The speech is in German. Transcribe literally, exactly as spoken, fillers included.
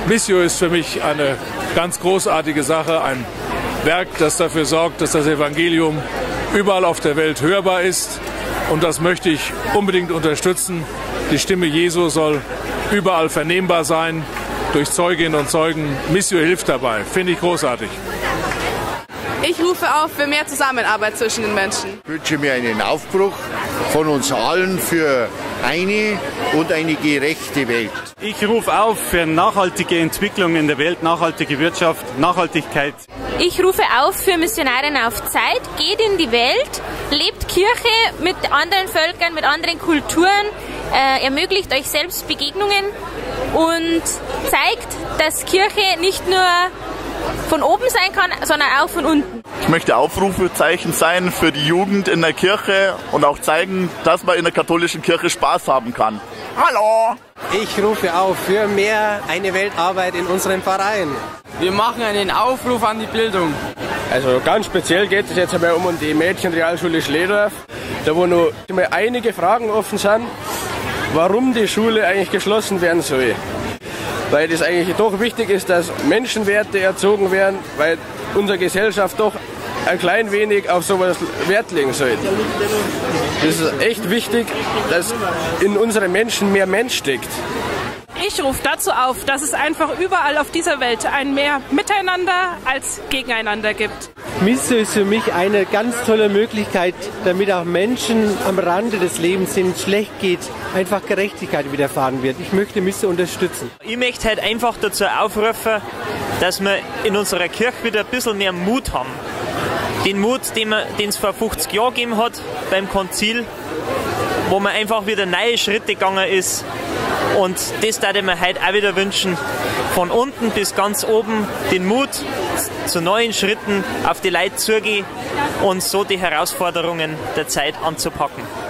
Missio ist für mich eine ganz großartige Sache, ein Werk, das dafür sorgt, dass das Evangelium überall auf der Welt hörbar ist. Und das möchte ich unbedingt unterstützen. Die Stimme Jesu soll überall vernehmbar sein, durch Zeuginnen und Zeugen. Missio hilft dabei. Finde ich großartig. Ich rufe auf für mehr Zusammenarbeit zwischen den Menschen. Ich wünsche mir einen Aufbruch von uns allen für eine und eine gerechte Welt. Ich rufe auf für nachhaltige Entwicklung in der Welt, nachhaltige Wirtschaft, Nachhaltigkeit. Ich rufe auf für Missionarinnen auf Zeit. Geht in die Welt, lebt Kirche mit anderen Völkern, mit anderen Kulturen, äh, ermöglicht euch selbst Begegnungen und zeigt, dass Kirche nicht nur von oben sein kann, sondern auch von unten. Ich möchte Aufrufezeichen sein für die Jugend in der Kirche und auch zeigen, dass man in der katholischen Kirche Spaß haben kann. Hallo! Ich rufe auf für mehr eine Weltarbeit in unserem Verein. Wir machen einen Aufruf an die Bildung. Also ganz speziell geht es jetzt einmal um die Mädchenrealschule Schledorf, da wo noch einige Fragen offen sind, warum die Schule eigentlich geschlossen werden soll. Weil es eigentlich doch wichtig ist, dass Menschenwerte erzogen werden, weil unsere Gesellschaft doch ein klein wenig auf sowas Wert legen sollte. Das ist echt wichtig, dass in unseren Menschen mehr Mensch steckt. Ich rufe dazu auf, dass es einfach überall auf dieser Welt ein mehr Miteinander als Gegeneinander gibt. Missio ist für mich eine ganz tolle Möglichkeit, damit auch Menschen am Rande des Lebens, denen es schlecht geht, einfach Gerechtigkeit widerfahren wird. Ich möchte Missio unterstützen. Ich möchte halt einfach dazu aufrufen, dass wir in unserer Kirche wieder ein bisschen mehr Mut haben. Den Mut, den es vor fünfzig Jahren gegeben hat beim Konzil, wo man einfach wieder neue Schritte gegangen ist. Und das würde ich mir heute auch wieder wünschen, von unten bis ganz oben den Mut zu neuen Schritten auf die Leute zugehen und so die Herausforderungen der Zeit anzupacken.